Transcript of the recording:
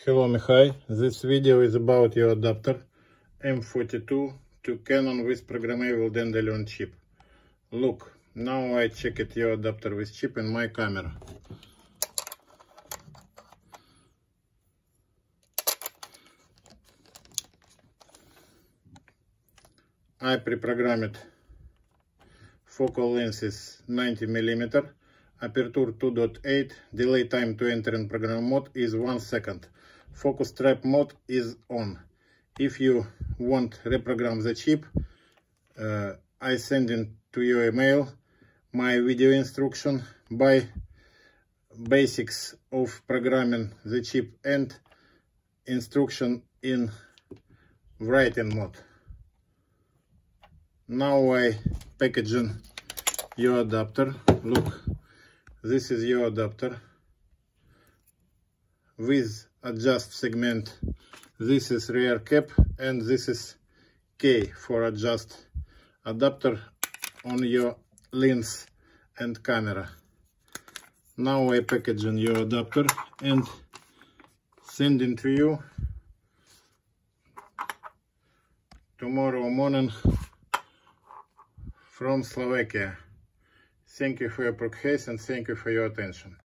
Hello Mihai, this video is about your adapter M42 to Canon with programmable Dandelion chip. Look, now I checked your adapter with chip in my camera. I pre-programmed focal length is 90 mm, aperture 2.8, delay time to enter in program mode is 1 second. Focus trap mode is on. If you want reprogram the chip, I send it to your email my video instruction by basics of programming the chip and instruction in writing mode. Now I packaging your adapter. Look, this is your adapter with adjust segment. This is rear cap and this is K for adjust adapter on your lens and camera. Now I packaging your adapter and sending to you tomorrow morning from Slovakia. Thank you for your purchase and thank you for your attention.